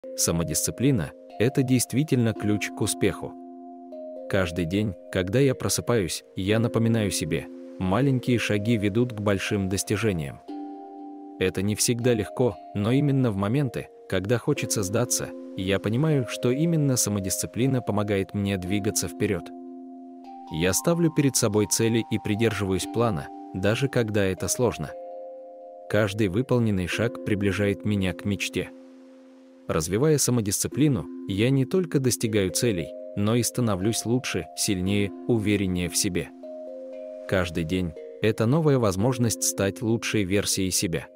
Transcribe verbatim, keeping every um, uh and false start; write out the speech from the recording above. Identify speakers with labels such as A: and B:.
A: Самодисциплина – это действительно ключ к успеху. Каждый день, когда я просыпаюсь, я напоминаю себе, маленькие шаги ведут к большим достижениям. Это не всегда легко, но именно в моменты, когда хочется сдаться, я понимаю, что именно самодисциплина помогает мне двигаться вперед. Я ставлю перед собой цели и придерживаюсь плана, даже когда это сложно. Каждый выполненный шаг приближает меня к мечте. Развивая самодисциплину, я не только достигаю целей, но и становлюсь лучше, сильнее, увереннее в себе. Каждый день – это новая возможность стать лучшей версией себя.